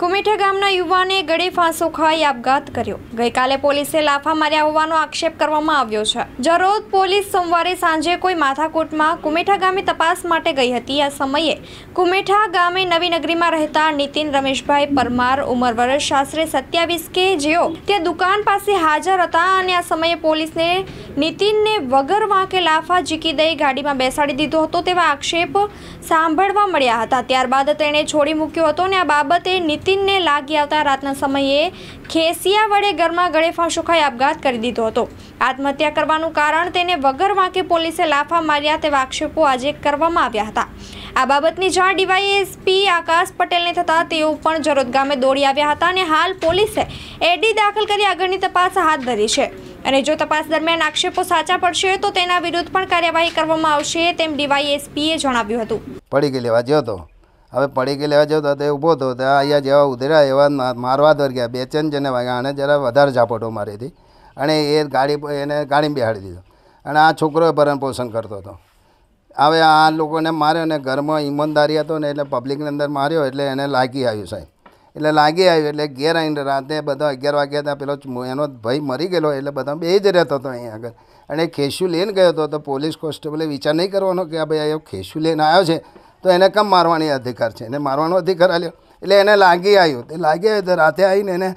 કુમેઠા ગામના યુવાને ગળે ફાંસો ખાઈ આપઘાત કર્યો। ગઈકાલે પોલીસે લાફા માર્યા હોવાનો આક્ષેપ કરવામાં આવ્યો છે। જરોદ પોલીસ સોમવારે સાંજે કોઈ માથાકૂટમાં કુમેઠા ગામે તપાસ માટે ગઈ હતી। આ સમયે કુમેઠા ગામે નવી નગરીમાં રહેતા નીતિન રમેશભાઈ પરમાર ઉંમર વર્ષ આશરે 27 કે જેઓ ત્યાં દુકાન પાસે હાજર હતા અને આ સમયે પોલીસને નીતિનને વગર વાંકે લાફા ઝીકી દઈ ગાડીમાં બેસાડી દીધો હતો તેવા આક્ષેપ સાંભળવા મળ્યા હતા। ત્યારબાદ તેણે છોડી મૂક્યો હતો અને આ બાબતે નીતિનને લાગી આવતા રાતના સમયે ખેસિયા વડે ઘરમાં ગળે ફાંસો ખાઈ આપઘાત કરી દીધો હતો। આત્મહત્યા કરવાનું કારણ તેને વગર વાંકે પોલીસે લાફા માર્યા તેવા આક્ષેપો આજે કરવામાં આવ્યા હતા। આ બાબતની જાણ ડીવાયએસપી આકાશ પટેલને થતાં તેઓ પણ જરોદ ગામે દોડી આવ્યા હતા અને હાલ પોલીસે એડી દાખલ કરી આગળની તપાસ હાથ ધરી છે અને જો તપાસ દરમિયાન આક્ષેપો સાચા પડશે તો તેના વિરુદ્ધ પણ કાર્યવાહી કરવામાં આવશે તેમ ડીવાયએસપીએ જણાવ્યું હતું। પડી ગઈ લેવા ગયો તો હવે પડી ગઈ લેવા જતો તો ઊભો હતો તો અહીંયા જેવા ઉધર્યા એવા મારવા દર ગયા। 2-3 જણે વાગ્યા અને જરા વધારે ઝાપટો મારી હતી અને એ ગાડીમાં બેહાડી દીધો અને આ છોકરો ભરણ પોષણ કરતો હતો। હવે આ લોકોને માર્યો ને ઘરમાં ઈમાનદારી હતો ને એટલે પબ્લિકની અંદર માર્યો એટલે એને લાગી આવ્યું સાહેબ। એટલે લાગી આવ્યું એટલે ઘેર આવીને રાતે બધા 11 વાગ્યા ત્યાં પેલો એનો ભાઈ મરી ગયેલો એટલે બધા બે જ રહેતો હતો અહીં આગળ અને ખેસ્યું લઈને ગયો હતો તો પોલીસ કોન્સ્ટેબલે વિચાર નહીં કરવાનો કે આ ભાઈ ખેસ્યું લઈને આવ્યો છે તો એને કેમ મારવાની અધિકાર છે, એને મારવાનો અધિકાર આલ્યો એટલે એને લાગી આવ્યું। તે લાગી આવ્યું તો રાતે આવીને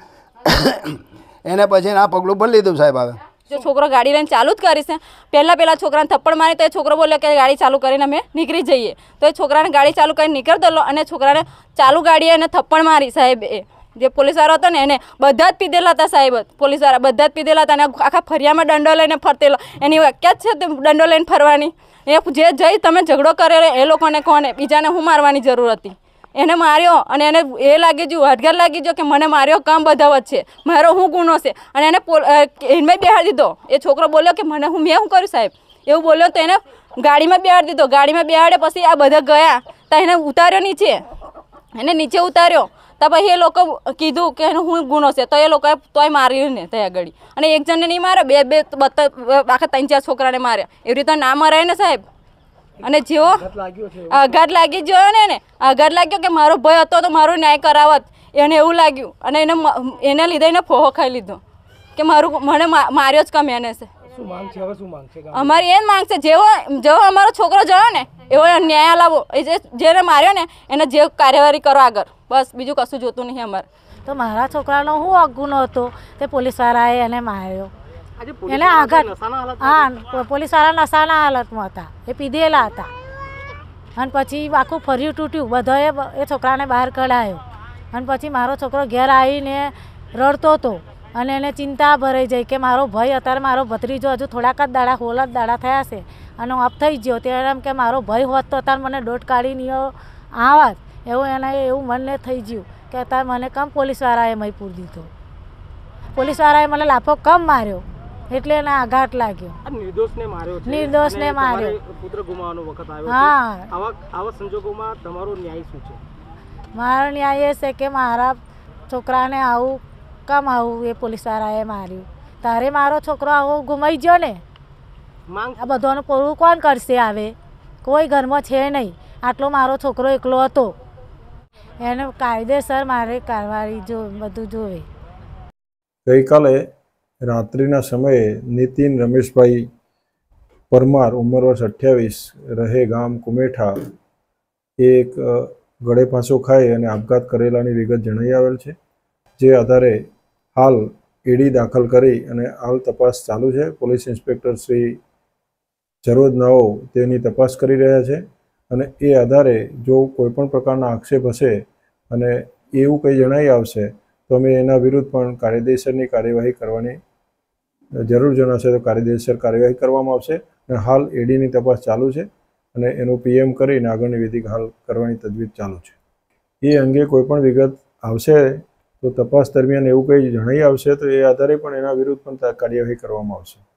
એને પછી આ પગલું ભરી લીધું સાહેબ। હવે जो छोकरो गाड़ी लઈને चालू ज करी से पहला छोकराने थप्पड़ मारी तो ए छोकरो बोल्यो के गाड़ी चालू करीने અમે નીકળી જઈએ તો એ છોકરાને ગાડી ચાલુ કરીને નીકળ દલો અને છોકરાને ચાલુ ગાડીએ એને થપ્પડ મારી સાહેબ। એ જે પોલીસવાળો હતો ને એને બધા જ પીધેલા હતા સાહેબ, પોલીસવાળા બધા જ પીધેલા હતા અને આખા ફરિયામાં દંડો લઈને ફરતેલો। એની વાક્યાત છે દંડો લઈને ફરવાની, એ જે જઈ તમે ઝઘડો કરેલો એ લોકોને કોને બીજાને હું મારવાની જરૂર હતી? એને માર્યો અને એને એ લાગી ગયું હડઘર લાગી ગયો કે મને માર્યો કામ બધા વચ્ચે મારો શું ગુનો છે અને એને એમાં બેહાડી દીધો। એ છોકરો બોલ્યો કે મેં શું કર્યું સાહેબ એવું બોલ્યો તો એને ગાડીમાં બેહાડી દીધો। ગાડીમાં બેહાડે પછી આ બધા ગયા તો એને ઉતાર્યો નીચે, એને નીચે ઉતાર્યો તો પછી એ લોકો કીધું કે એનો શું ગુનો છે તો એ લોકોએ તોય માર્યું ને ત્યાં આગળ અને એક જણને નહીં મારે બે આખા 3-4 છોકરાને માર્યા। એવી રીતે ના મરાય ને સાહેબ। અને જેવો આઘાત લાગી ગયો ને આઘાત લાગ્યો કે મારો ભય હતો તો મારો ન્યાય કરાવત એને એવું લાગ્યું અને એને લીધે એને ફોહો ખાઈ લીધો કે મને માર્યો જ કમ એને છે। અમારી એ જ માંગ છે જેવો અમારો છોકરો જયો ને એવો ન્યાય લાવો, જેને માર્યો ને એને જે કાર્યવાહી કરો આગળ, બસ બીજું કશું જોતું નહીં અમારે। તો મારા છોકરાનો શું ગુનો હતો તે પોલીસવાળાએ એને માર્યો એને આગળ। હા, પોલીસવાળા નશાના હાલતમાં હતા, એ પીધેલા હતા અને પછી આખું ફર્યું તૂટ્યું બધાએ એ છોકરાને બહાર કઢાયો અને પછી મારો છોકરો ઘેર આવીને રડતો હતો અને એને ચિંતા ભરાઈ જાય કે મારો ભાઈ અત્યારે મારો ભત્રીજો હજુ થોડાક જ દાડા હોલ જ દાડા થયા છે અને હું અપ થઈ ગયો ત્યારે એમ કે મારો ભાઈ હોત તો અત્યારે મને દોઢ કાઢીને આવત એવું એને એવું મનને થઈ ગયું કે અત્યારે મને કમ પોલીસવાળાએ મય પૂરી દીધો, પોલીસવાળાએ મને લાફો કમ માર્યો એટલે એને આઘાત લાગ્યો। નિર્દોષને માર્યો પુત્ર ગુમાવવાનો વખત આવ્યો। હા, આવા સંજોગોમાં તમારો ન્યાય શું છે? મારો ન્યાય એ છે કે મારા છોકરાને આવું એ પોલીસવાળાએ માર્યું, તારે મારો છોકરો આવો ગુમાઈ ગયો ને આ બધાનું પૂરું કોણ કરશે? આવે કોઈ ઘરમાં છે નહીં, આટલો મારો છોકરો એકલો હતો, એને કાયદેસર મારે કાર્યવાહી બધું જોવે। ગઈકાલે રાત્રિના સમયે નીતિન રમેશભાઈ પરમાર ઉંમર વર્ષ 28 રહે ગામ કુમેઠા એક ગળે ફાંસો ખાઈ અને આપઘાત કરેલાની વિગત જણાઈ આવેલ છે, જે આધારે હાલ એડી દાખલ કરી અને હાલ તપાસ ચાલુ છે। પોલીસ ઇન્સ્પેક્ટર શ્રી જરોદ 9 તેની તપાસ કરી રહ્યા છે અને એ આધારે જો કોઈપણ પ્રકારના આક્ષેપ હશે અને એવું કંઈ જણાઈ આવશે તો અમે એના વિરુદ્ધ પણ કાયદેસરની કાર્યવાહી કરવાની જરૂર જણાશે તો કાયદેસર કાર્યવાહી કરવામાં આવશે અને હાલ એડીની તપાસ ચાલુ છે અને એનું PM કરીને આગળની વિધિ હાલ કરવાની તજવીજ ચાલુ છે। એ અંગે કોઈપણ વિગત આવશે તો તપાસ દરમિયાન એવું કંઈ જણાઈ આવશે તો એ આધારે પણ એના વિરુદ્ધ પણ કાર્યવાહી કરવામાં આવશે।